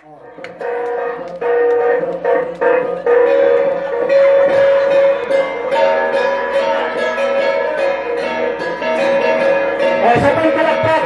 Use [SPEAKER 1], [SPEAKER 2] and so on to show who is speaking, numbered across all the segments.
[SPEAKER 1] Siapa yang kalakpak?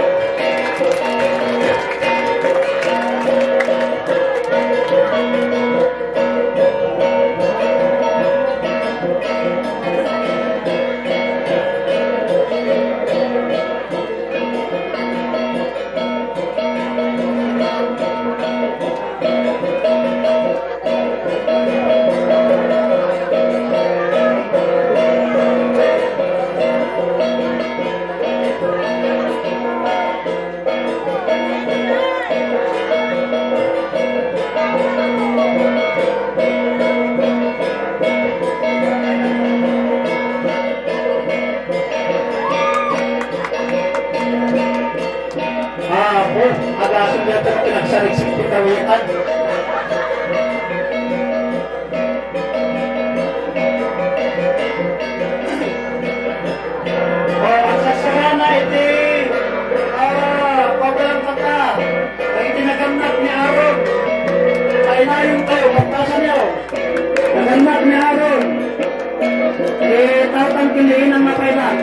[SPEAKER 1] Agak sudah terkena sedikit kawitan. Sa sarana iti pablang kata lagi tinagamnak ni Aaron. Kainayon kayo, magtasan niyo. Nagamnak ni Aaron. Tatang kiliin ang mapailan.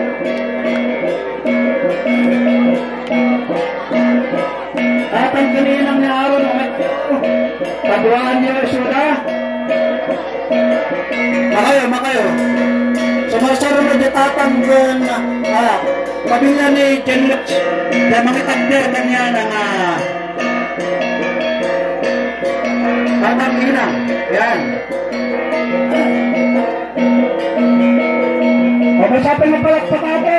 [SPEAKER 1] Tatang kinilang ni Aaron paduaan niyo sudah makayo sumasaro na di tatang kun pamilya ni Jenlux na mga tagder kanya ng tatang kinilang yan pag-usapin ng palakpak ako.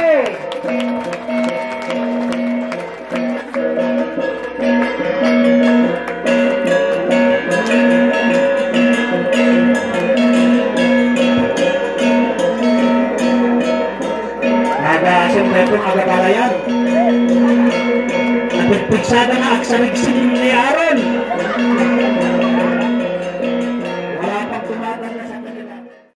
[SPEAKER 1] Siyempre agad-agad yan. Nagpigsada na aksarig ni Aaron.